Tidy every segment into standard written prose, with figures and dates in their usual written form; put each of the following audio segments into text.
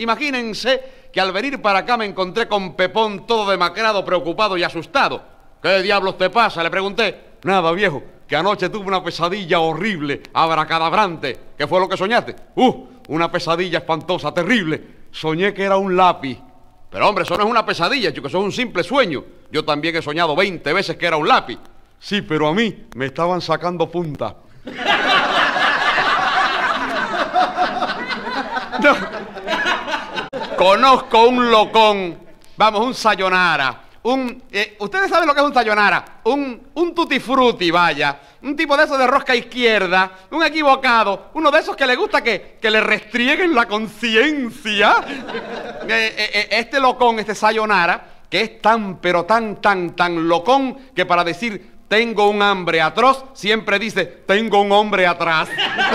Imagínense que al venir para acá me encontré con Pepón todo demacrado, preocupado y asustado. ¿Qué diablos te pasa?, le pregunté. Nada, viejo, que anoche tuve una pesadilla horrible, abracadabrante. ¿Qué fue lo que soñaste? Una pesadilla espantosa, terrible. Soñé que era un lápiz. Pero hombre, eso no es una pesadilla, chico, eso es un simple sueño. Yo también he soñado 20 veces que era un lápiz. Sí, pero a mí me estaban sacando punta. No. Conozco un locón, vamos, un sayonara, ustedes saben lo que es un sayonara, un tutti frutti, vaya, un tipo de esos de rosca izquierda, un equivocado, uno de esos que le gusta que le restrieguen la conciencia. Este locón, este sayonara, que es tan, pero tan locón que para decir tengo un hambre atroz, siempre dice tengo un hombre atrás.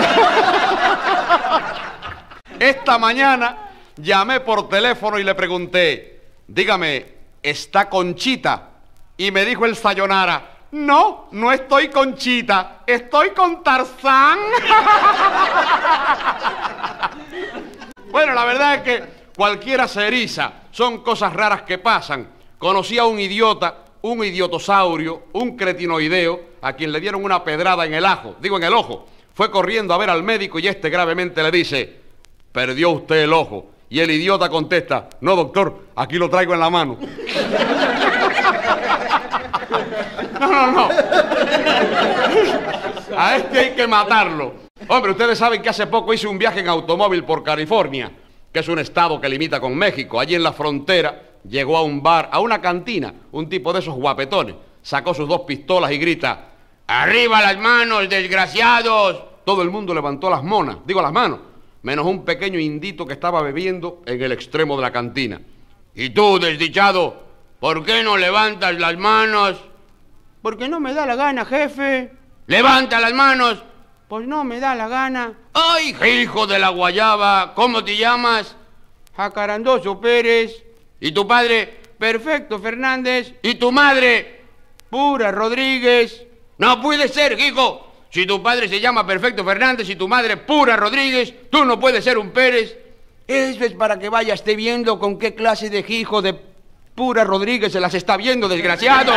Esta mañana llamé por teléfono y le pregunté, dígame, ¿está Conchita? Y me dijo el sayonara, no, no estoy Conchita, estoy con Tarzán. Bueno, la verdad es que cualquiera se eriza, son cosas raras que pasan. Conocí a un idiota, un idiotosaurio, un cretinoideo, a quien le dieron una pedrada en el ojo. Fue corriendo a ver al médico y este gravemente le dice, perdió usted el ojo. Y el idiota contesta, no doctor, aquí lo traigo en la mano. No. A este hay que matarlo. Hombre, ustedes saben que hace poco hice un viaje en automóvil por California, que es un estado que limita con México. Allí en la frontera llegó a un bar, a una cantina, un tipo de esos guapetones. Sacó sus 2 pistolas y grita, ¡arriba las manos, desgraciados! Todo el mundo levantó las manos, menos un pequeño indito que estaba bebiendo en el extremo de la cantina. Y tú, desdichado, ¿por qué no levantas las manos? Porque no me da la gana, jefe. ¡Levanta las manos! Pues no me da la gana. ¡Ay, hijo de la guayaba! ¿Cómo te llamas? Jacarandoso Pérez. ¿Y tu padre? Perfecto Fernández. ¿Y tu madre? Pura Rodríguez. No puede ser, hijo. Si tu padre se llama Perfecto Fernández y tu madre Pura Rodríguez, tú no puedes ser un Pérez. Eso es para que vaya esté viendo con qué clase de hijo de Pura Rodríguez se las está viendo, desgraciado.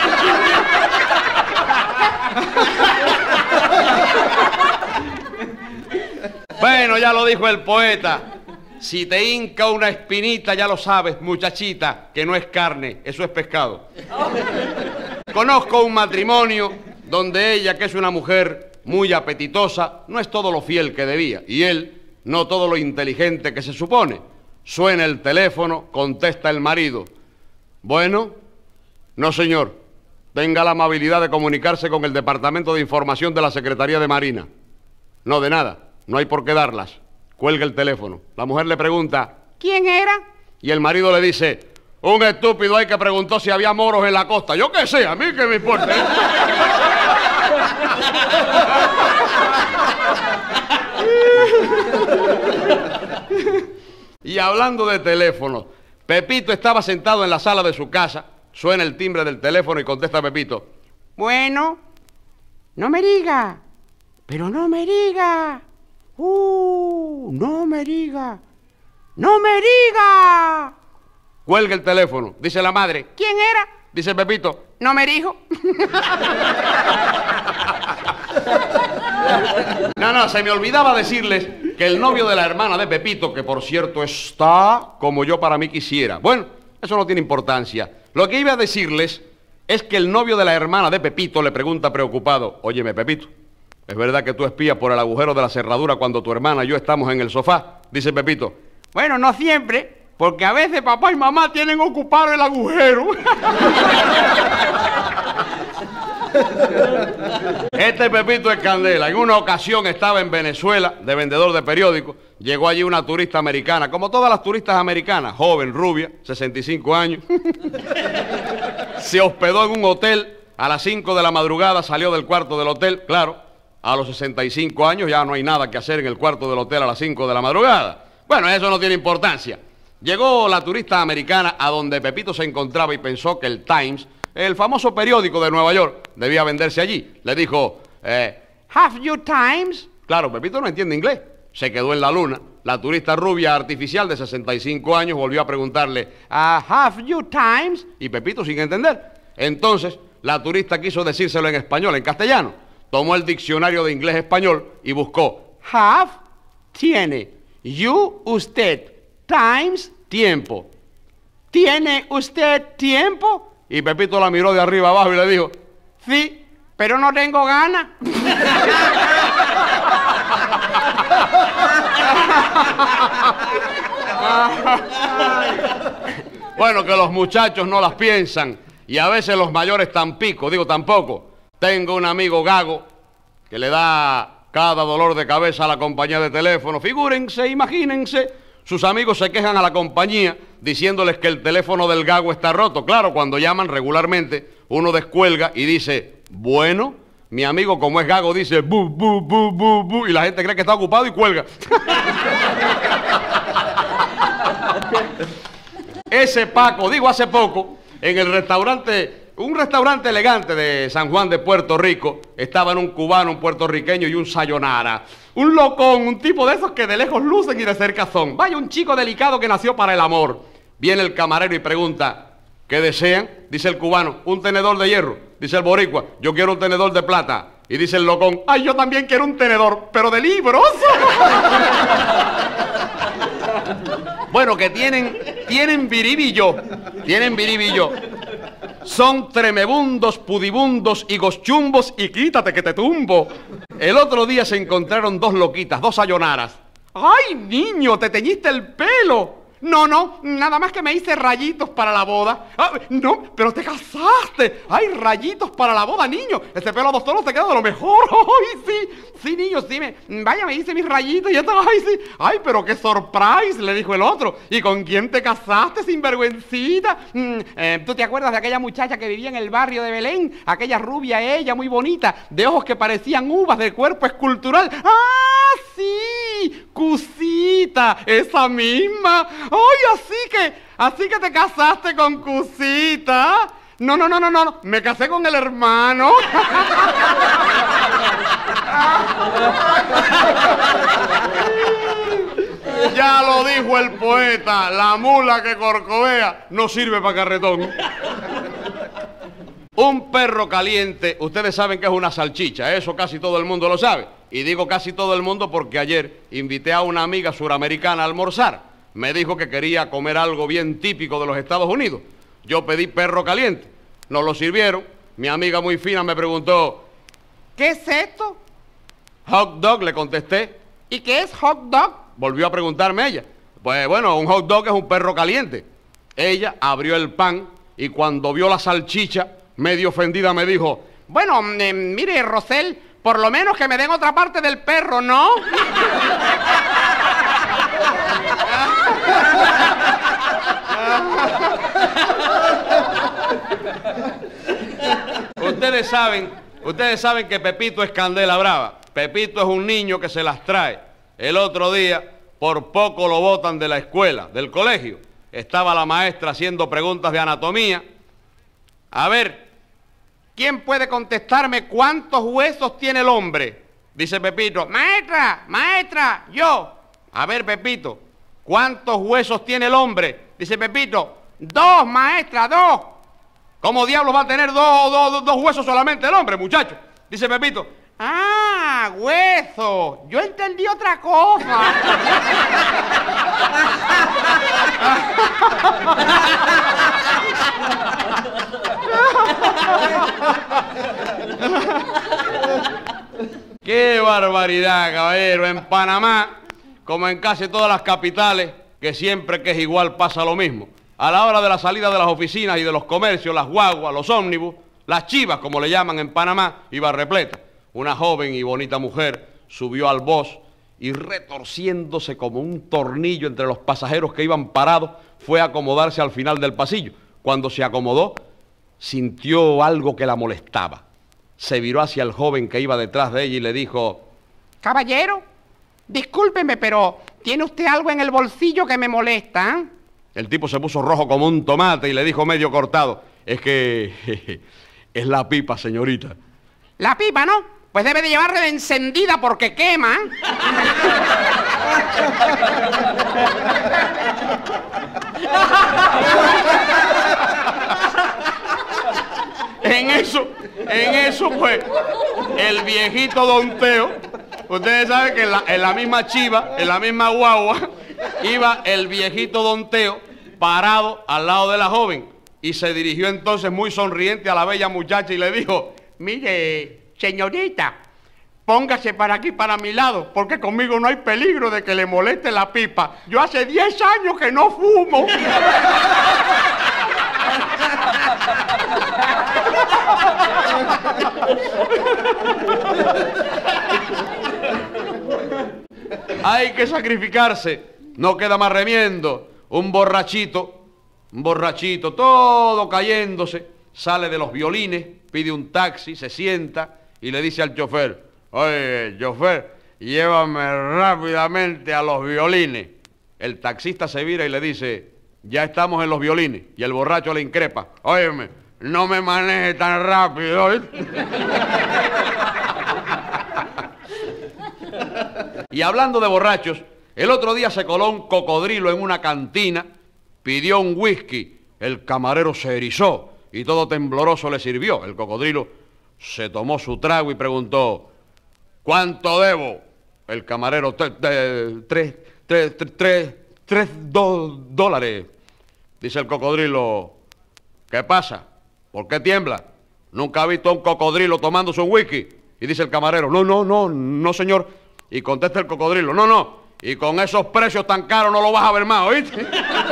Bueno, ya lo dijo el poeta. Si te hinca una espinita, ya lo sabes, muchachita, que no es carne, eso es pescado. Conozco un matrimonio donde ella, que es una mujer muy apetitosa, no es todo lo fiel que debía, y él, no todo lo inteligente que se supone. Suena el teléfono, contesta el marido. Bueno, no señor, tenga la amabilidad de comunicarse con el Departamento de Información de la Secretaría de Marina. No, de nada, no hay por qué darlas. Cuelga el teléfono. La mujer le pregunta, ¿quién era? Y el marido le dice, un estúpido ahí que preguntó si había moros en la costa. Yo qué sé, a mí que me importa, ¿eh? Y hablando de teléfono, Pepito estaba sentado en la sala de su casa, suena el timbre del teléfono y contesta Pepito. Bueno, no me diga, pero no me diga. No me diga, no me diga. Cuelga el teléfono, dice la madre. ¿Quién era? Dice Pepito. No me dijo. No, se me olvidaba decirles que el novio de la hermana de Pepito, que por cierto está como yo para mí quisiera. Bueno, eso no tiene importancia. Lo que iba a decirles es que el novio de la hermana de Pepito le pregunta preocupado, óyeme, Pepito, ¿es verdad que tú espías por el agujero de la cerradura cuando tu hermana y yo estamos en el sofá? Dice Pepito. Bueno, no siempre, porque a veces papá y mamá tienen ocupado el agujero. Este Pepito es candela. En una ocasión estaba en Venezuela, de vendedor de periódicos. Llegó allí una turista americana, como todas las turistas americanas, joven, rubia, 65 años. Se hospedó en un hotel. A las 5 de la madrugada salió del cuarto del hotel. Claro, a los 65 años ya no hay nada que hacer en el cuarto del hotel a las 5 de la madrugada. Bueno, eso no tiene importancia. Llegó la turista americana a donde Pepito se encontraba y pensó que el Times, el famoso periódico de Nueva York, debía venderse allí. Le dijo, ¿Have you Times? Claro, Pepito no entiende inglés. se quedó en la luna. La turista rubia artificial de 65 años volvió a preguntarle, ¿have you times? Y Pepito sin entender. Entonces, la turista quiso decírselo en español, en castellano. Tomó el diccionario de inglés-español y buscó, have, tiene, you, usted, times, tiempo. ¿Tiene usted tiempo? Y Pepito la miró de arriba abajo y le dijo, sí, pero no tengo ganas. Bueno, que los muchachos no las piensan y a veces los mayores tampoco. Tengo un amigo gago que le da cada dolor de cabeza a la compañía de teléfono. Figúrense, imagínense, sus amigos se quejan a la compañía diciéndoles que el teléfono del gago está roto. Claro, cuando llaman regularmente, uno descuelga y dice, bueno, mi amigo como es gago dice, bu, bu, bu, bu, bu, y la gente cree que está ocupado y cuelga. Ese Paco, digo hace poco, en el restaurante, un restaurante elegante de San Juan de Puerto Rico, estaban un cubano, un puertorriqueño y un sayonara. Un locón, un tipo de esos que de lejos lucen y de cerca son. Vaya, un chico delicado que nació para el amor. Viene el camarero y pregunta, ¿qué desean? Dice el cubano, un tenedor de hierro. Dice el boricua, yo quiero un tenedor de plata. Y dice el locón, ay, yo también quiero un tenedor, pero de libros. Bueno, que tienen viribillo. Son tremebundos, pudibundos y goschumbos y quítate que te tumbo. El otro día se encontraron dos loquitas, dos sayonaras. ¡Ay, niño, te teñiste el pelo! No, nada más que me hice rayitos para la boda. Ah, no, pero te casaste. ¡Ay, rayitos para la boda, niño! Ese pelo adostado te queda de lo mejor. ¡Ay, sí, niño, sí! Vaya, me hice mis rayitos y esto, ¡ay, sí! ¡Ay, pero qué surprise! Le dijo el otro. ¿Y con quién te casaste, sinvergüencita? ¿Tú te acuerdas de aquella muchacha que vivía en el barrio de Belén? Aquella rubia, ella, muy bonita, de ojos que parecían uvas, de cuerpo escultural. ¡Ah, sí! Cusita, esa misma. ¡Ay, así que te casaste con Cusita! No, me casé con el hermano. Ya lo dijo el poeta, la mula que corcovea no sirve para carretón. Un perro caliente, ustedes saben que es una salchicha, eso casi todo el mundo lo sabe. Y digo casi todo el mundo porque ayer invité a una amiga suramericana a almorzar. Me dijo que quería comer algo bien típico de los Estados Unidos. Yo pedí perro caliente, nos lo sirvieron. Mi amiga muy fina me preguntó, ¿qué es esto? Hot dog, le contesté. ¿Y qué es hot dog? Volvió a preguntarme ella. Pues bueno, un hot dog es un perro caliente. Ella abrió el pan y cuando vio la salchicha, medio ofendida me dijo, bueno, mire, Rosel, por lo menos que me den otra parte del perro, ¿no? Ustedes saben que Pepito es candela brava. Pepito es un niño que se las trae. El otro día, por poco lo botan de la escuela, del colegio. Estaba la maestra haciendo preguntas de anatomía. A ver, ¿quién puede contestarme cuántos huesos tiene el hombre? Dice Pepito, maestra, yo. A ver, Pepito, ¿cuántos huesos tiene el hombre? Dice Pepito, 2, maestra, 2. ¿Cómo diablos va a tener dos huesos solamente el hombre, muchacho? Dice Pepito, ah, hueso. Yo entendí otra cosa. ¡Qué barbaridad, caballero! En Panamá, como en casi todas las capitales, que siempre que es igual pasa lo mismo. A la hora de la salida de las oficinas y de los comercios, las guaguas, los ómnibus, las chivas, como le llaman en Panamá, iba repleta. Una joven y bonita mujer subió al bus y retorciéndose como un tornillo entre los pasajeros que iban parados, fue a acomodarse al final del pasillo. Cuando se acomodó, sintió algo que la molestaba. Se viró hacia el joven que iba detrás de ella y le dijo, caballero, discúlpeme, pero ¿tiene usted algo en el bolsillo que me molesta? ¿Eh? El tipo se puso rojo como un tomate y le dijo medio cortado, es que es la pipa, señorita. ¿La pipa, no? Pues debe de llevarla encendida porque quema. En eso, pues, el viejito Don Teo, ustedes saben que en la misma chiva, en la misma guagua, iba el viejito Don Teo parado al lado de la joven y se dirigió entonces muy sonriente a la bella muchacha y le dijo: mire, señorita, póngase para aquí, para mi lado, porque conmigo no hay peligro de que le moleste la pipa. Yo hace 10 años que no fumo. Hay que sacrificarse, no queda más remiendo. Un borrachito, todo cayéndose, sale de los violines, pide un taxi, se sienta y le dice al chofer: oye, chofer, llévame rápidamente a los violines. El taxista se vira y le dice: ya estamos en los violines. Y el borracho le increpa: óyeme, no me maneje tan rápido, ¿oíste? Y hablando de borrachos, el otro día se coló un cocodrilo en una cantina, pidió un whisky, el camarero se erizó y todo tembloroso le sirvió. El cocodrilo se tomó su trago y preguntó: ¿cuánto debo? El camarero: $3. Dice el cocodrilo: ¿qué pasa? ¿Por qué tiembla? ¿Nunca ha visto a un cocodrilo tomándose un whisky? Y dice el camarero: no, señor. Y contesta el cocodrilo: no, y con esos precios tan caros no lo vas a ver más, ¿oíste?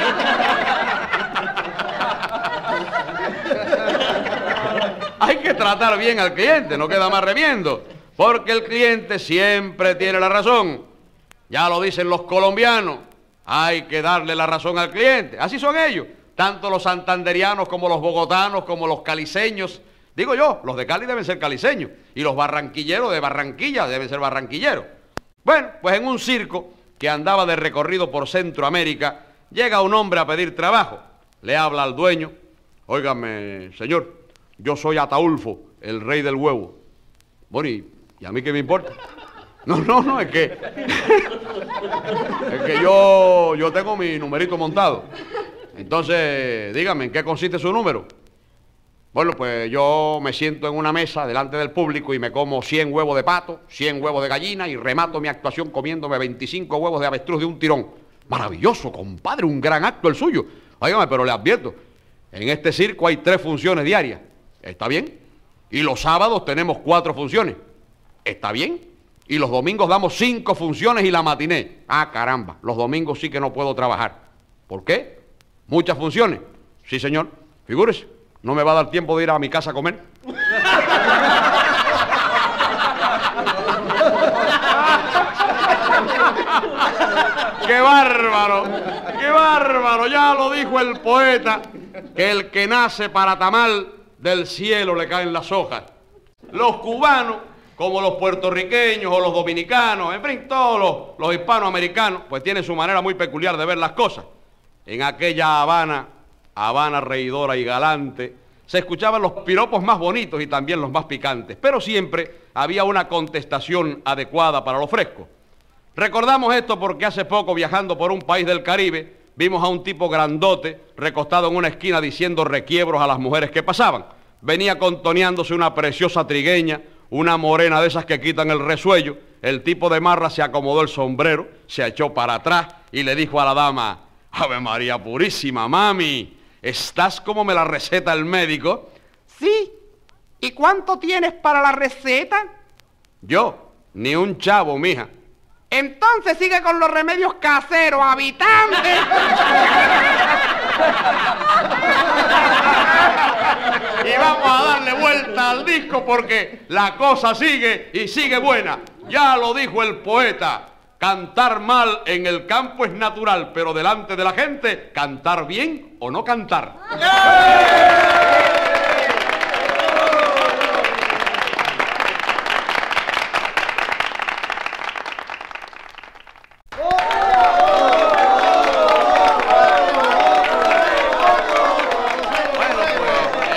Hay que tratar bien al cliente, no queda más remiendo, porque el cliente siempre tiene la razón. Ya lo dicen los colombianos, hay que darle la razón al cliente. Así son ellos, tanto los santanderianos como los bogotanos, como los caliceños. Digo yo, los de Cali deben ser caliceños, y los barranquilleros de Barranquilla deben ser barranquilleros. Bueno, pues en un circo que andaba de recorrido por Centroamérica, llega un hombre a pedir trabajo. Le habla al dueño: óigame, señor, yo soy Ataulfo, el rey del huevo. Bueno, ¿y a mí qué me importa? No, es que... es que yo tengo mi numerito montado. Entonces, dígame, ¿en qué consiste su número? Bueno, pues yo me siento en una mesa delante del público y me como 100 huevos de pato, 100 huevos de gallina y remato mi actuación comiéndome 25 huevos de avestruz de un tirón. Maravilloso, compadre, un gran acto el suyo. Óigame, pero le advierto, en este circo hay 3 funciones diarias. ¿Está bien? Y los sábados tenemos 4 funciones. ¿Está bien? Y los domingos damos 5 funciones y la matiné. Ah, caramba, los domingos sí que no puedo trabajar. ¿Por qué? ¿Muchas funciones? Sí, señor. Figúrese. ¿No me va a dar tiempo de ir a mi casa a comer? ¡Qué bárbaro! ¡Qué bárbaro! Ya lo dijo el poeta, que el que nace para tamal, del cielo le caen las hojas. Los cubanos, como los puertorriqueños o los dominicanos, en fin, todos los hispanoamericanos, pues tienen su manera muy peculiar de ver las cosas. En aquella Habana reidora y galante, se escuchaban los piropos más bonitos y también los más picantes, pero siempre había una contestación adecuada para lo fresco. Recordamos esto porque hace poco, viajando por un país del Caribe, vimos a un tipo grandote recostado en una esquina diciendo requiebros a las mujeres que pasaban. Venía contoneándose una preciosa trigueña, una morena de esas que quitan el resuello. El tipo de marra se acomodó el sombrero, se echó para atrás y le dijo a la dama: Ave María Purísima, mami, ¿estás como me la receta el médico? Sí. ¿Y cuánto tienes para la receta? Yo, ni un chavo, mija. Entonces sigue con los remedios caseros, habitante. Y vamos a darle vuelta al disco porque la cosa sigue y sigue buena. Ya lo dijo el poeta. Cantar mal en el campo es natural, pero delante de la gente, cantar bien o no cantar. Bueno, pues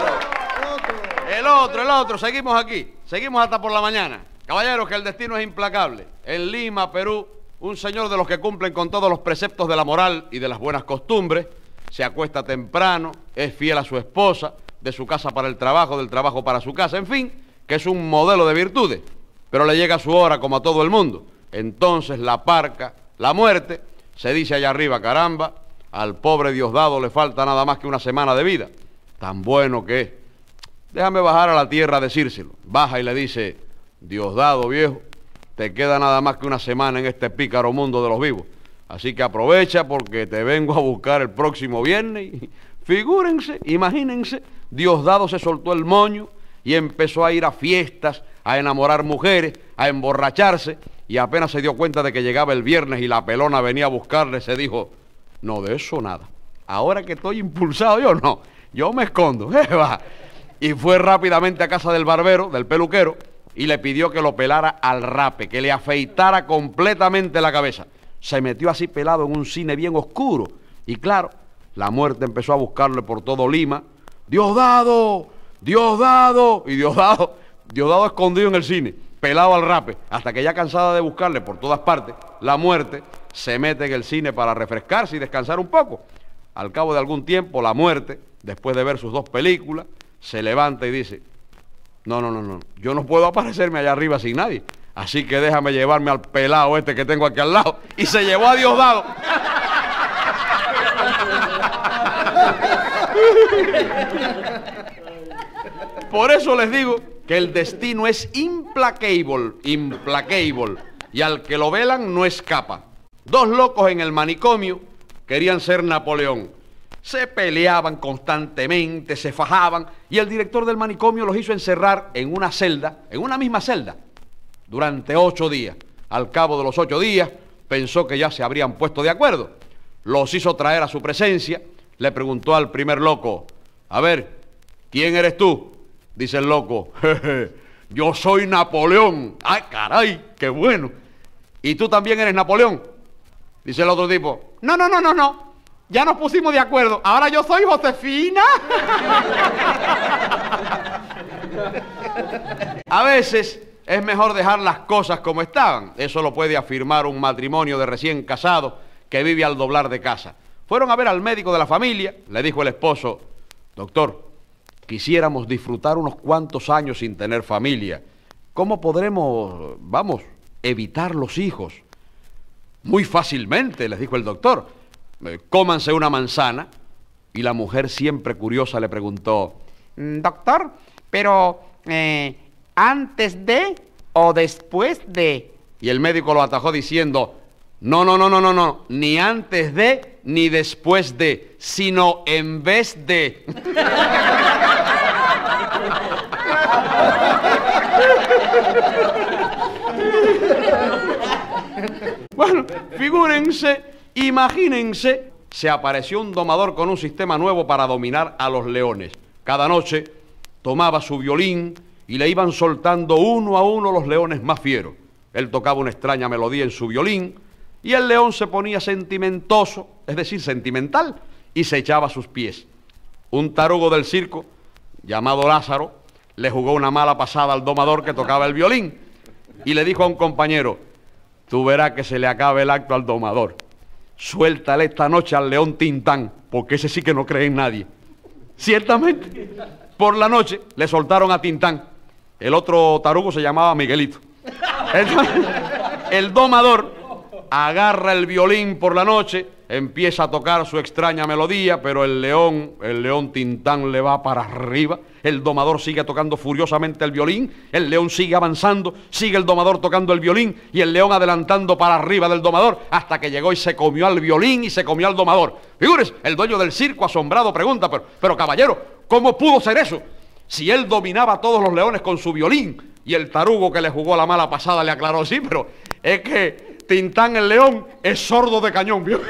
el otro, seguimos aquí, seguimos hasta por la mañana. Caballeros, que el destino es implacable. En Lima, Perú, un señor de los que cumplen con todos los preceptos de la moral y de las buenas costumbres, se acuesta temprano, es fiel a su esposa, de su casa para el trabajo, del trabajo para su casa, en fin, que es un modelo de virtudes, pero le llega su hora como a todo el mundo. Entonces la parca, la muerte, se dice allá arriba, caramba, al pobre Diosdado le falta nada más que una semana de vida, tan bueno que es. Déjame bajar a la tierra a decírselo. Baja y le dice, Diosdado viejo, te queda nada más que una semana en este pícaro mundo de los vivos, así que aprovecha porque te vengo a buscar el próximo viernes. Y figúrense, imagínense, Diosdado se soltó el moño y empezó a ir a fiestas, a enamorar mujeres, a emborracharse, y apenas se dio cuenta de que llegaba el viernes y la pelona venía a buscarle, se dijo, no, de eso nada, ahora que estoy impulsado yo, no, yo me escondo, va. Y fue rápidamente a casa del barbero, del peluquero, y le pidió que lo pelara al rape, que le afeitara completamente la cabeza. Se metió así pelado en un cine bien oscuro, y claro, la muerte empezó a buscarle por todo Lima, Diosdado, Diosdado, y Diosdado escondido en el cine, pelado al rape, hasta que ya cansada de buscarle por todas partes, la muerte se mete en el cine para refrescarse y descansar un poco. Al cabo de algún tiempo, la muerte, después de ver sus 2 películas, se levanta y dice, no, yo no puedo aparecerme allá arriba sin nadie, así que déjame llevarme al pelado este que tengo aquí al lado, y se llevó a Diosdado. Por eso les digo que el destino es implacable, y al que lo velan no escapa. 2 locos en el manicomio querían ser Napoleón. Se peleaban constantemente, se fajaban, y el director del manicomio los hizo encerrar en una celda, en una misma celda, durante 8 días. Al cabo de los 8 días, pensó que ya se habrían puesto de acuerdo. Los hizo traer a su presencia, le preguntó al primer loco, a ver, ¿quién eres tú? Dice el loco, jeje, yo soy Napoleón. ¡Ay, caray, qué bueno! ¿Y tú también eres Napoleón? Dice el otro tipo, no, ya nos pusimos de acuerdo, ahora yo soy Josefina. A veces es mejor dejar las cosas como estaban. Eso lo puede afirmar un matrimonio de recién casados que vive al doblar de casa. Fueron a ver al médico de la familia, le dijo el esposo, doctor, quisiéramos disfrutar unos cuantos años sin tener familia. ¿Cómo podremos, evitar los hijos? Muy fácilmente, les dijo el doctor. Cómanse una manzana. Y la mujer, siempre curiosa, le preguntó, doctor, pero ¿antes de o después de? Y el médico lo atajó diciendo, no, ni antes de ni después de, sino en vez de. Bueno, figúrense, imagínense, se apareció un domador con un sistema nuevo para dominar a los leones. Cada noche tomaba su violín y le iban soltando uno a uno los leones más fieros. Él tocaba una extraña melodía en su violín y el león se ponía sentimentoso, es decir, sentimental, y se echaba a sus pies. Un tarugo del circo, llamado Lázaro, le jugó una mala pasada al domador que tocaba el violín y le dijo a un compañero, tú verás que se le acabe el acto al domador. Suéltale esta noche al león Tintán, porque ese sí que no cree en nadie. Ciertamente, por la noche le soltaron a Tintán. El otro tarugo se llamaba Miguelito. Entonces, el domador agarra el violín por la noche, empieza a tocar su extraña melodía, pero el león Tintán le va para arriba. El domador sigue tocando furiosamente el violín, el león sigue avanzando, sigue el domador tocando el violín y el león adelantando para arriba del domador hasta que llegó y se comió al violín y se comió al domador. Figúrese, el dueño del circo asombrado pregunta, pero caballero, ¿cómo pudo ser eso? Si él dominaba a todos los leones con su violín. Y el tarugo que le jugó la mala pasada le aclaró, sí, pero es que Tintán el león es sordo de cañón, ¿vio?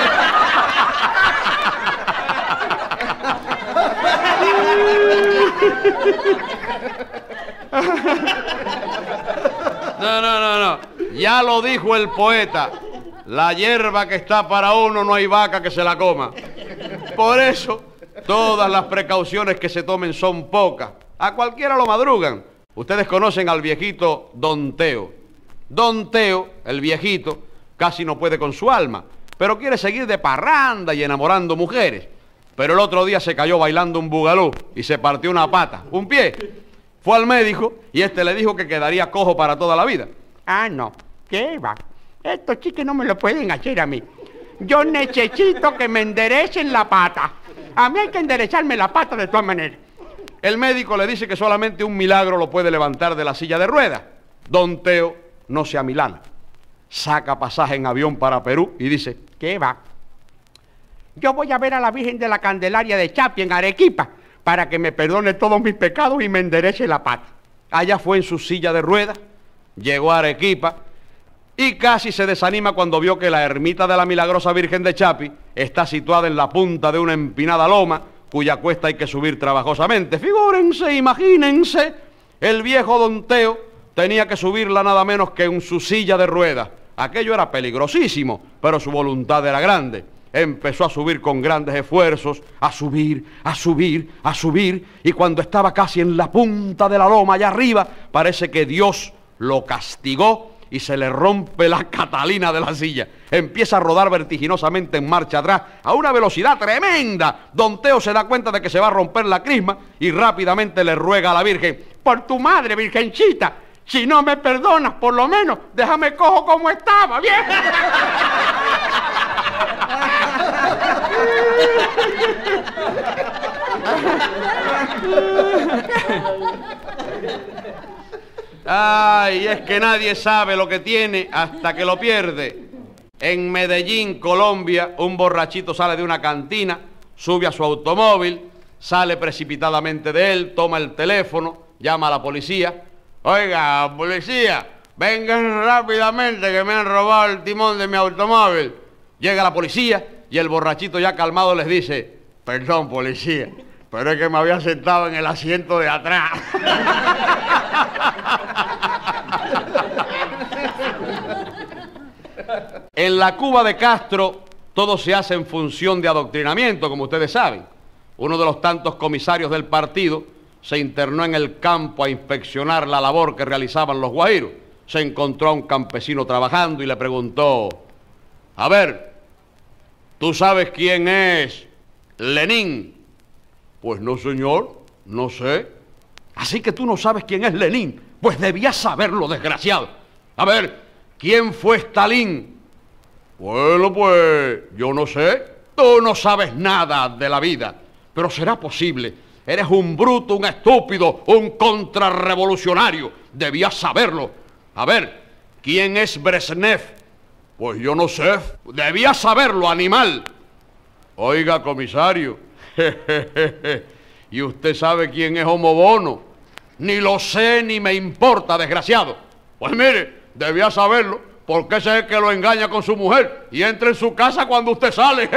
No. Ya lo dijo el poeta. La hierba que está para uno no hay vaca que se la coma. Por eso, todas las precauciones que se tomen son pocas. A cualquiera lo madrugan. Ustedes conocen al viejito Don Teo. Don Teo, el viejito, casi no puede con su alma, pero quiere seguir de parranda y enamorando mujeres. Pero el otro día se cayó bailando un bugalú y se partió una pata, un pie. Fue al médico y este le dijo que quedaría cojo para toda la vida. Ah, no, ¿qué va? Estos chiques no me lo pueden hacer a mí. Yo necesito que me enderecen la pata. A mí hay que enderezarme la pata de todas maneras. El médico le dice que solamente un milagro lo puede levantar de la silla de ruedas. Don Teo no se amilana. Saca pasaje en avión para Perú y dice, ¿qué va? Yo voy a ver a la Virgen de la Candelaria de Chapi en Arequipa para que me perdone todos mis pecados y me enderece la pata. Allá fue en su silla de ruedas, llegó a Arequipa y casi se desanima cuando vio que la ermita de la Milagrosa Virgen de Chapi está situada en la punta de una empinada loma cuya cuesta hay que subir trabajosamente. Figúrense, imagínense, el viejo Don Teo tenía que subirla nada menos que en su silla de ruedas. Aquello era peligrosísimo, pero su voluntad era grande. Empezó a subir con grandes esfuerzos, a subir, y cuando estaba casi en la punta de la loma allá arriba, parece que Dios lo castigó y se le rompe la Catalina de la silla. Empieza a rodar vertiginosamente en marcha atrás a una velocidad tremenda. Don Teo se da cuenta de que se va a romper la crisma y rápidamente le ruega a la Virgen, por tu madre, Virgencita, si no me perdonas, por lo menos déjame cojo como estaba, bien. Ay, es que nadie sabe lo que tiene hasta que lo pierde. En Medellín, Colombia, un borrachito sale de una cantina, sube a su automóvil, sale precipitadamente de él, toma el teléfono, llama a la policía. Oiga, policía, vengan rápidamente que me han robado el timón de mi automóvil. Llega la policía y el borrachito ya calmado les dice, perdón, policía, pero es que me había sentado en el asiento de atrás. En la Cuba de Castro todo se hace en función de adoctrinamiento, como ustedes saben. Uno de los tantos comisarios del partido se internó en el campo a inspeccionar la labor que realizaban los guajiros. Se encontró a un campesino trabajando y le preguntó, a ver, ¿tú sabes quién es Lenin? Pues no, señor, no sé. Así que tú no sabes quién es Lenin. Pues debías saberlo, desgraciado. A ver, ¿quién fue Stalin? Bueno, pues yo no sé. Tú no sabes nada de la vida. Pero será posible. Eres un bruto, un estúpido, un contrarrevolucionario. Debías saberlo. A ver, ¿quién es Brezhnev? Pues yo no sé. Debías saberlo, animal. Oiga, comisario. ¿Y usted sabe quién es Homo Bono? Ni lo sé ni me importa, desgraciado. Pues mire, debía saberlo, porque ese es el que lo engaña con su mujer y entra en su casa cuando usted sale.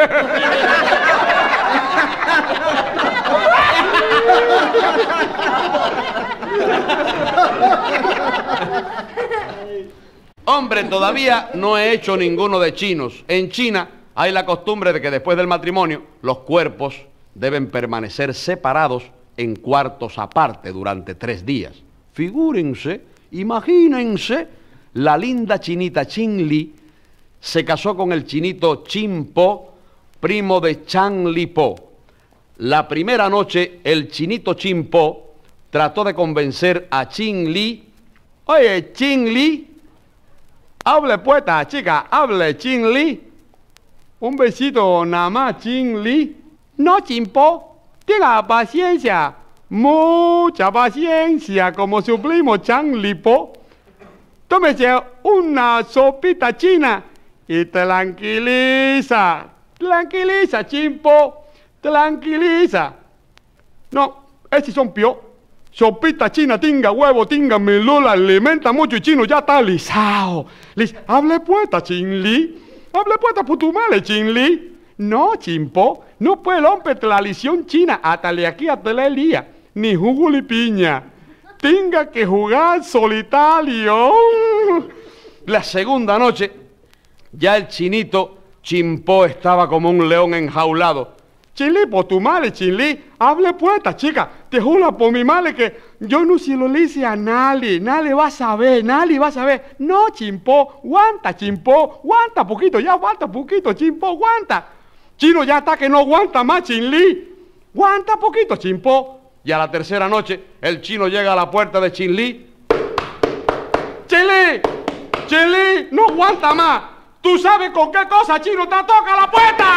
Hombre, todavía no he hecho ninguno de chinos. En China hay la costumbre de que después del matrimonio los cuerpos deben permanecer separados en cuartos aparte durante 3 días. Figúrense, imagínense, la linda chinita Chin Li se casó con el chinito Chin Po, primo de Chang Li Po. La primera noche el chinito Chin Po trató de convencer a Chin Li. Oye, Chin Li, hable puesta, chica, hable, Chin Li. Un besito nada más, Chin Li. No, Chin Po, tenga paciencia, mucha paciencia, como su primo Chang Li Po. Tómese una sopita china y tranquiliza, tranquiliza, Chin Po, tranquiliza. No, estos son peor. Sopita china, tinga huevo, tinga milula, alimenta mucho y chino ya está lisao. Hable puesta, Chin Li. Hable puesta, putumale, Chin Li. No, Chin Po, no puede romper la tradición china hasta de aquí hasta el día. Ni jugo ni piña. Tenga que jugar solitario. La segunda noche, ya el chinito Chin Po estaba como un león enjaulado Chinlí, por tu madre, Chinlí, hable puesta, chica. Te juro por mi madre que yo no se lo dice a nadie. Nadie va a saber, nadie va a saber. No, Chimpó, aguanta, poquito, ya aguanta poquito, Chimpó, aguanta. Chino ya está que no aguanta más, Chinlí. Aguanta poquito, Chimpó. Y a la tercera noche, el chino llega a la puerta de Chinlí. ¡Chinlí! ¡Chinlí! ¡No aguanta más! ¿Tú sabes con qué cosa, chino, te toca la puerta?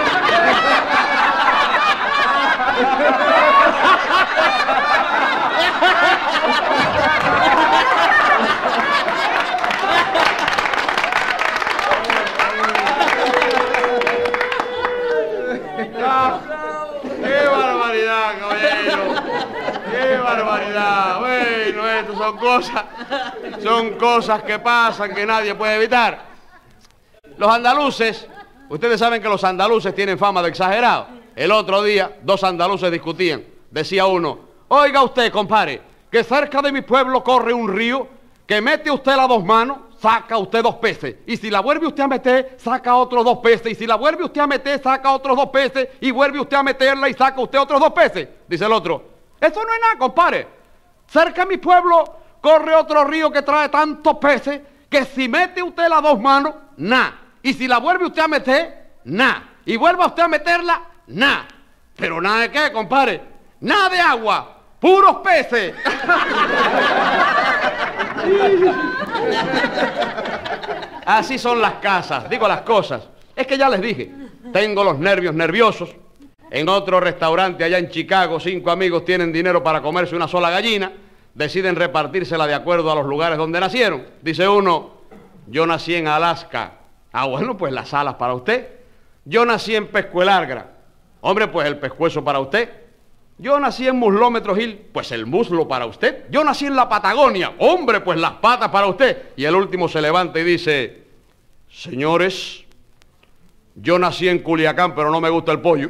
¡Qué barbaridad, caballero! ¡Qué barbaridad! Bueno, esto son cosas que pasan que nadie puede evitar. Los andaluces, ustedes saben que los andaluces tienen fama de exagerados. El otro día, dos andaluces discutían. Decía uno, oiga usted, compadre, que cerca de mi pueblo corre un río que mete usted las dos manos, saca usted 2 peces. Y si la vuelve usted a meter, saca otros 2 peces. Y si la vuelve usted a meter, saca otros 2 peces. Y vuelve usted a meterla y saca usted otros 2 peces. Dice el otro, eso no es nada, compadre. Cerca de mi pueblo corre otro río que trae tantos peces que si mete usted las 2 manos, nada. Y si la vuelve usted a meter, nada. Y vuelva usted a meterla, nada. Pero nada de qué, compadre. Nada de agua. Puros peces. Así son las casas, digo las cosas. Es que ya les dije, tengo los nervios nerviosos. En otro restaurante allá en Chicago, 5 amigos tienen dinero para comerse una sola gallina. Deciden repartírsela de acuerdo a los lugares donde nacieron. Dice uno, yo nací en Alaska. Ah, bueno, pues las alas para usted. Yo nací en Pescuelargra. Hombre, pues el pescuezo para usted. Yo nací en Muslómetro Hill. Pues el muslo para usted. Yo nací en la Patagonia. Hombre, pues las patas para usted. Y el último se levanta y dice, señores, yo nací en Culiacán, pero no me gusta el pollo.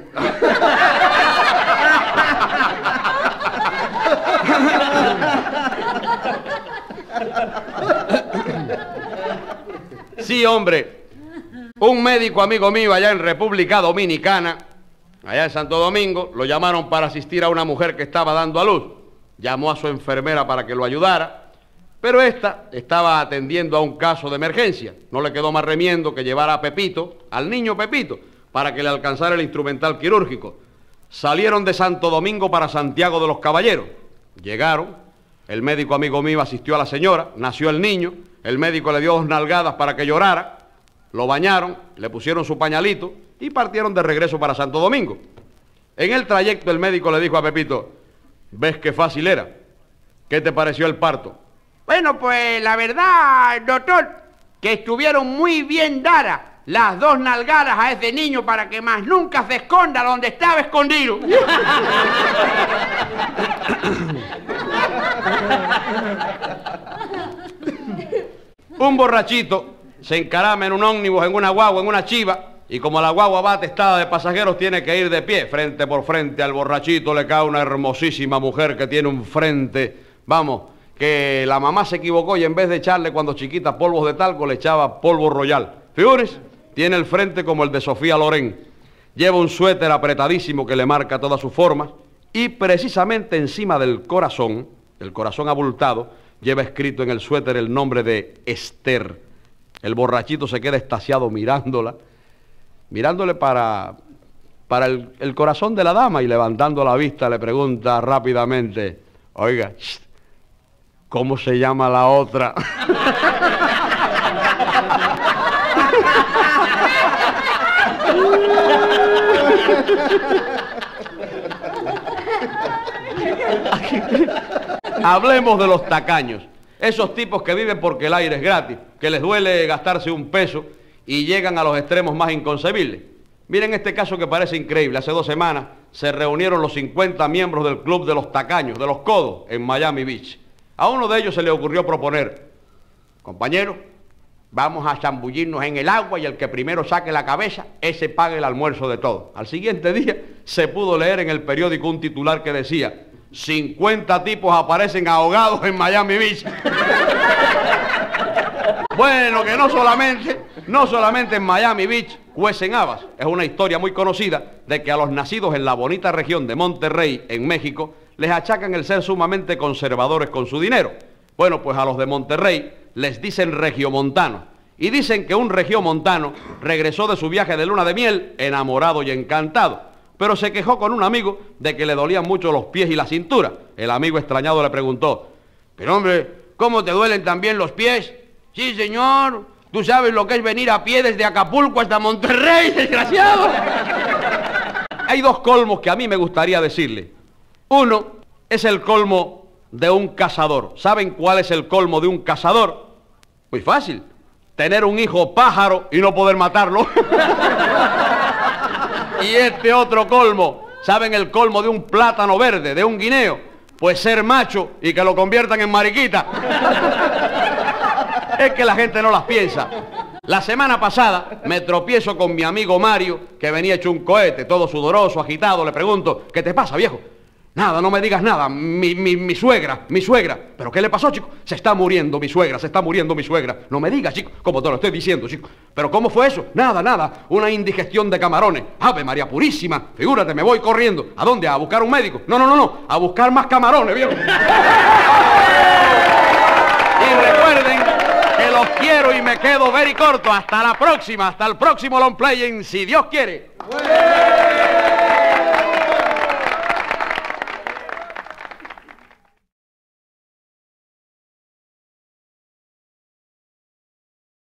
Sí, hombre. Un médico amigo mío allá en República Dominicana, allá en Santo Domingo, lo llamaron para asistir a una mujer que estaba dando a luz. Llamó a su enfermera para que lo ayudara, pero esta estaba atendiendo a un caso de emergencia. No le quedó más remiendo que llevar a Pepito, al niño Pepito, para que le alcanzara el instrumental quirúrgico. Salieron de Santo Domingo para Santiago de los Caballeros. Llegaron, el médico amigo mío asistió a la señora, nació el niño, el médico le dio 2 nalgadas para que llorara, lo bañaron, le pusieron su pañalito y partieron de regreso para Santo Domingo. En el trayecto el médico le dijo a Pepito, ¿ves qué fácil era? ¿Qué te pareció el parto? Bueno, pues la verdad, doctor, que estuvieron muy bien dadas las 2 nalgadas a ese niño para que más nunca se esconda donde estaba escondido. Un borrachito se encarama en un ómnibus, en una guagua, en una chiva, y como la guagua va atestada de pasajeros, tiene que ir de pie. Frente por frente al borrachito le cae una hermosísima mujer que tiene un frente, vamos, que la mamá se equivocó y en vez de echarle cuando chiquita polvos de talco, le echaba polvo royal. Figúrense, tiene el frente como el de Sofía Loren. Lleva un suéter apretadísimo que le marca todas sus formas, y precisamente encima del corazón, el corazón abultado, lleva escrito en el suéter el nombre de Esther. El borrachito se queda extasiado mirándole para el corazón de la dama, y levantando la vista le pregunta rápidamente, oiga, ¿cómo se llama la otra? Hablemos de los tacaños. Esos tipos que viven porque el aire es gratis, que les duele gastarse un peso y llegan a los extremos más inconcebibles. Miren este caso que parece increíble. Hace 2 semanas se reunieron los 50 miembros del club de los tacaños, de los codos, en Miami Beach. A uno de ellos se le ocurrió proponer, compañeros, vamos a zambullirnos en el agua y el que primero saque la cabeza, ese pague el almuerzo de todos. Al siguiente día se pudo leer en el periódico un titular que decía, 50 tipos aparecen ahogados en Miami Beach. Bueno, que no solamente en Miami Beach, cuecen habas. Es una historia muy conocida de que a los nacidos en la bonita región de Monterrey, en México, les achacan el ser sumamente conservadores con su dinero. Bueno, pues a los de Monterrey les dicen regiomontanos. Y dicen que un regiomontano regresó de su viaje de luna de miel enamorado y encantado, pero se quejó con un amigo de que le dolían mucho los pies y la cintura. El amigo extrañado le preguntó: pero hombre, ¿cómo te duelen también los pies? Sí, señor, tú sabes lo que es venir a pie desde Acapulco hasta Monterrey, desgraciado. Hay dos colmos que a mí me gustaría decirle. Uno es el colmo de un cazador. ¿Saben cuál es el colmo de un cazador? Muy fácil: tener un hijo pájaro y no poder matarlo. Y este otro colmo, ¿saben el colmo de un plátano verde, de un guineo? Pues ser macho y que lo conviertan en mariquita. Es que la gente no las piensa. La semana pasada me tropiezo con mi amigo Mario, que venía hecho un cohete, todo sudoroso, agitado. Le pregunto: ¿qué te pasa, viejo? Nada, no me digas nada. Mi suegra. ¿Pero qué le pasó, chico? Se está muriendo mi suegra, se está muriendo mi suegra. No me digas, chico, como te lo estoy diciendo, chico. ¿Pero cómo fue eso? Nada. Una indigestión de camarones. Ave María Purísima. Figúrate, me voy corriendo. ¿A dónde? ¿A buscar un médico? No. A buscar más camarones, viejo. Y recuerden que los quiero y me quedo very corto. Hasta la próxima, hasta el próximo long playing, si Dios quiere.